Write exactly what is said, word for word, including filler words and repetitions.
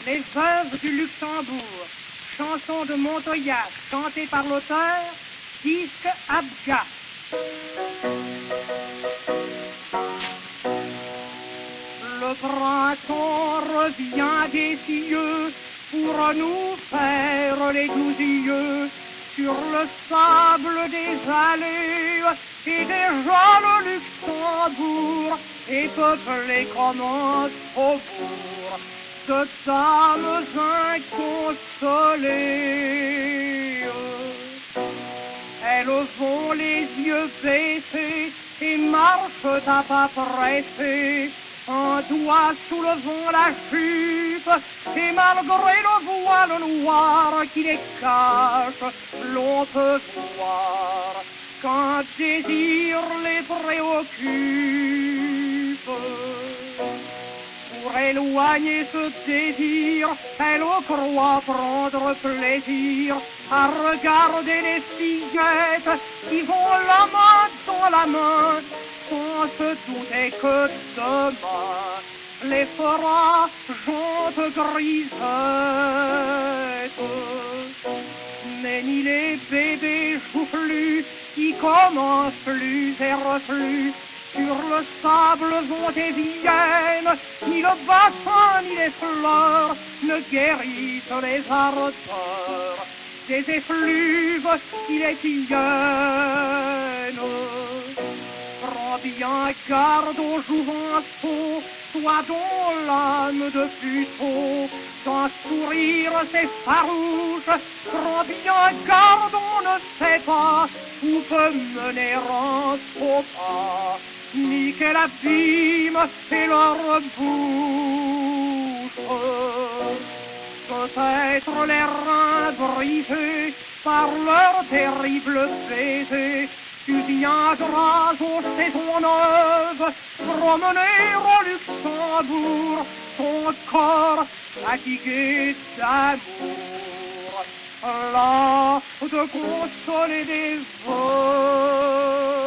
Les œuvres du Luxembourg, chanson de Montoya, chantée par l'auteur, disque Abjad. Le printemps revient des cieux pour nous faire les doux yeux sur le sable des allées, et déjà le Luxembourg est peuplé comme un faubourg de dames inconsolées. Elles ont les yeux baissés et marchent à pas pressés, un doigt soulevant la jupe, et malgré le voile noir qui les cache, l'on peut voir qu'un désir les préoccupe. Pour éloigner ce désir, elle croit prendre plaisir à regarder les fillettes qui vont la main dans la main, sans se douter que demain les fera jantes grisettes. Mais ni les bébés joufflus qui commencent plus et reflux sur le sable vont et viennent, ni le bassin ni les fleurs ne guérissent les ardeurs des effluves qui les tiennent. Prends bien garde aux jouvenceaux, toi dont l'âme de puceau d'un sourire c'est farouche. Prends bien garde, on ne sait pas où peut mener un faux pas, ni quel abîme est leur bouche. Peut-être les reins brisés par leur terrible baiser, tu viendras aux saisons neuves promener au Luxembourg ton corps fatigué d'amour, là de consoler des vœux.